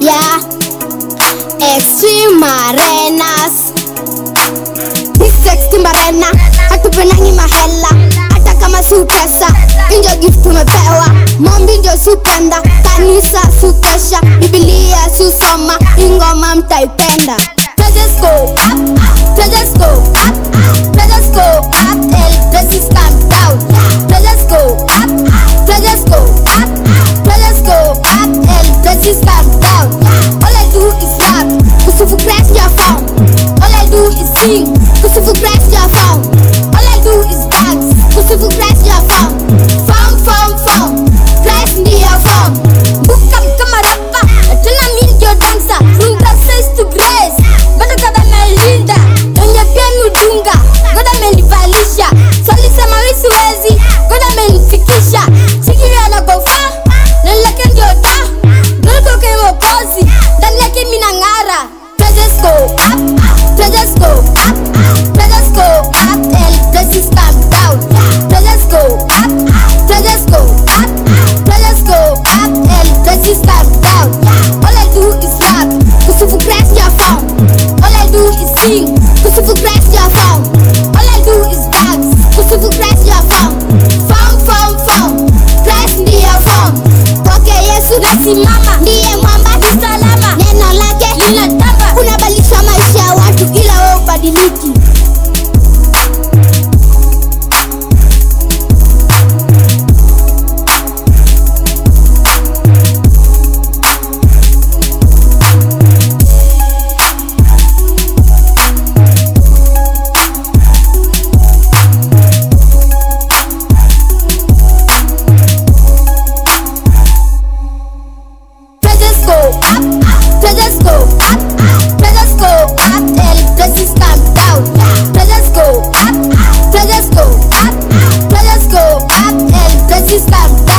Yeah, Extreme Arenas. This Extreme Arena, hatupenangi mahela, hata kama si pesa. Injo gift tumepewa, mombi ndio supenda, kanisa sukesha, Biblia susoma, ingoma mtaipenda. Let's go up, let's go up, let's go up, el precious calm down. Let's go up, let's go up, let's go up, el precious calm down. All I do is rap, kusufu crash your phone. All I do is sing, kusufu crash your phone. All I do is dance, kusufu crash your phone. Phone, crash your phone. Buka kama rapper, tena mimi ndio dancer. From grace to grace, bado kada melinda. Donye pia mudunga, goda menivalisha. Swali sema wisi wezi, goda menifikisha. Chikiri anagofa, nileke ndio ta. Nileko kemo kozi, ndani yake mina ngara. Let's go up, let's go up, let's go up, el precious calm down. Let's go up, let's go up, let's go up, el precious calm down. All I do is rap, kusufu crash your phone. All I do is sing, kusufu crash your phone. All I do is dance, kusufu crash your phone. Phone, crash your phone. Okay, Yesu nasimama, ndiye mwamba ni salama. Neno lake linatamba, unabadilisha maisha ya watu ila wewe ubadiliki. Let's go up, let's go up, el precious calm down. Let's go up, let's go up, let's go up, el precious calm down.